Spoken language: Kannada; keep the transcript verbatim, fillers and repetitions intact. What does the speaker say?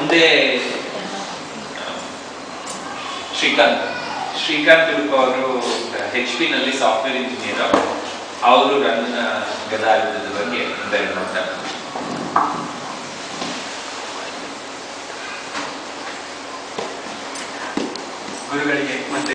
ಮುಂದೆ ಶ್ರೀಕಾಂತ್ ಶ್ರೀಕಾಂತ್ ಉಡುಪ ಅವರು ಹೆಚ್ ಪಿ ನಲ್ಲಿ ಸಾಫ್ಟ್ವೇರ್ ಇಂಜಿನಿಯರ್. ಅವರು ನನ್ನ ಗದಾಯುಧದ ಬಗ್ಗೆ ಒಂದೆರಡು ಮಾತಾಡ್ತಾರೆ. ಗುರುಗಳಿಗೆ ಮತ್ತೆ